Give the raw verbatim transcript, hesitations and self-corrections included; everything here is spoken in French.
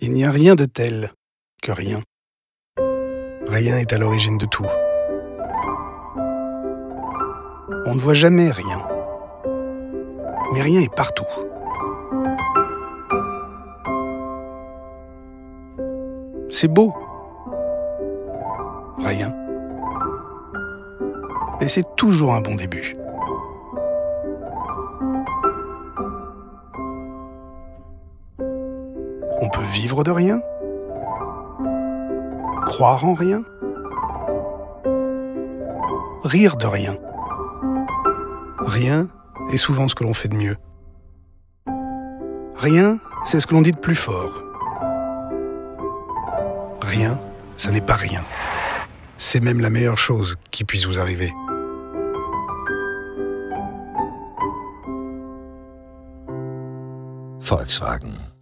Il n'y a rien de tel que rien. Rien est à l'origine de tout. On ne voit jamais rien. Mais rien est partout. C'est beau. Rien. Et c'est toujours un bon début. On peut vivre de rien, croire en rien, rire de rien. Rien est souvent ce que l'on fait de mieux. Rien, c'est ce que l'on dit de plus fort. Rien, ça n'est pas rien. C'est même la meilleure chose qui puisse vous arriver. Volkswagen.